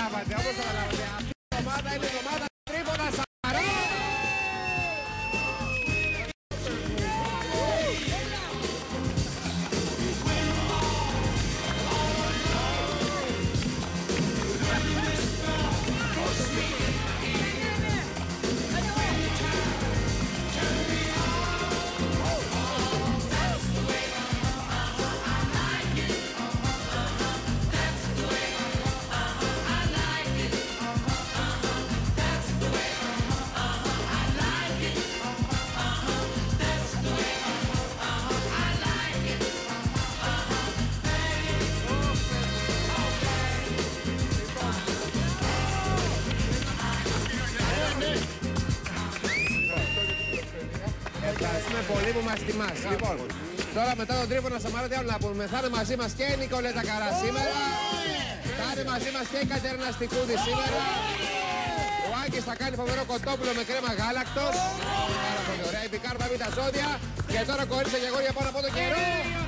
καταλάβατε, όπως καταλάβατε. Αυτή η ομάδα είναι η ομάδα Τρίπονα Σαμαρά. Ευχαριστούμε πολύ που μας τιμάς. Λοιπόν, τώρα μετά τον Τρίπονα Σαμαρά, τι άλλο να πούμε. Θα είναι μαζί μας και η Νικολέτα Καρά σήμερα. Θα είναι μαζί μας και η Κατερίνα Στικούδη σήμερα. Ο Άκης θα κάνει φοβερό κοτόπουλο με κρέμα γάλακτος. Πάρα πολύ ωραία. Η Πικάρ θα μπει τα ζώδια. Και τώρα κορίτσια και αγόρια πάνω από το καιρό.